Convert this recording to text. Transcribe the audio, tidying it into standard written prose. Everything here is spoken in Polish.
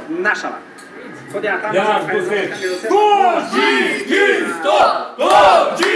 Nashava. Podia tam Ja, za Guzicki, stop! Guzicki!